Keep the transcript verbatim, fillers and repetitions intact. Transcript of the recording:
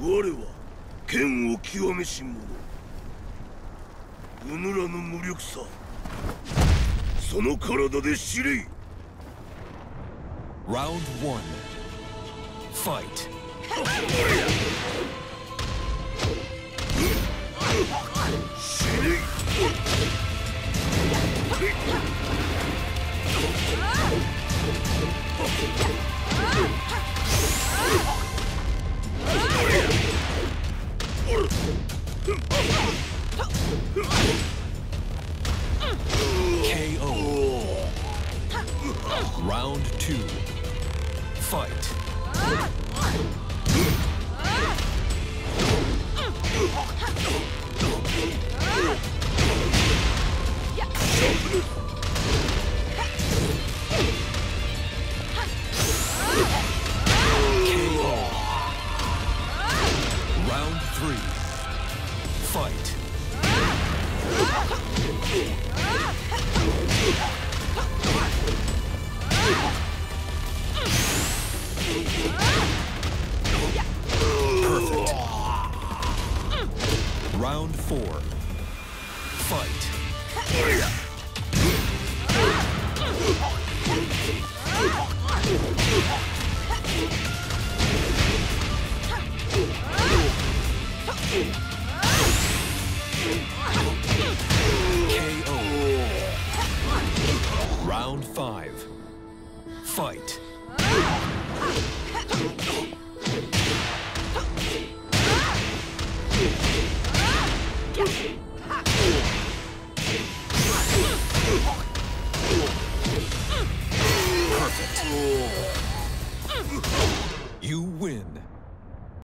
我は剣を極めし者。うぬらの無力さ、その体で知れ。 Round one. Fight. K O. Round two. Fight. K O. Round three. Fight. Perfect. Round four. Fight. K O. Round five.